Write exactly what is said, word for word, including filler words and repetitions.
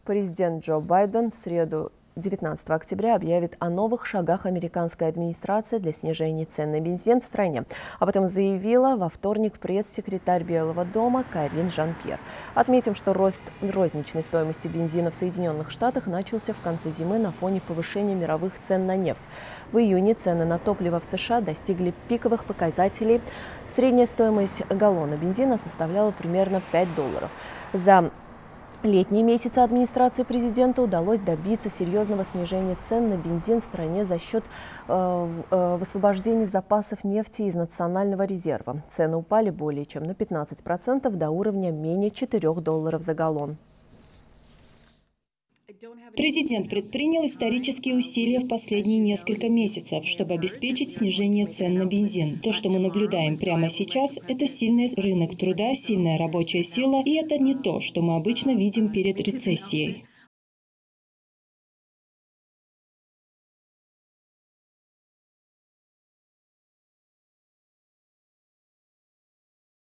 Президент Джо Байден в среду девятнадцатого октября объявит о новых шагах американской администрации для снижения цен на бензин в стране. Об этом заявила во вторник пресс-секретарь Белого дома Карин Жан-Пьер. Отметим, что рост розничной стоимости бензина в Соединенных Штатах начался в конце зимы на фоне повышения мировых цен на нефть. В июне цены на топливо в США достигли пиковых показателей. Средняя стоимость галлона бензина составляла примерно пять долларов. За летние месяцы администрации президента удалось добиться серьезного снижения цен на бензин в стране за счет э, э, высвобождения запасов нефти из национального резерва. Цены упали более чем на пятнадцать процентов до уровня менее четырёх долларов за галлон. Президент предпринял исторические усилия в последние несколько месяцев, чтобы обеспечить снижение цен на бензин. То, что мы наблюдаем прямо сейчас, это сильный рынок труда, сильная рабочая сила, и это не то, что мы обычно видим перед рецессией.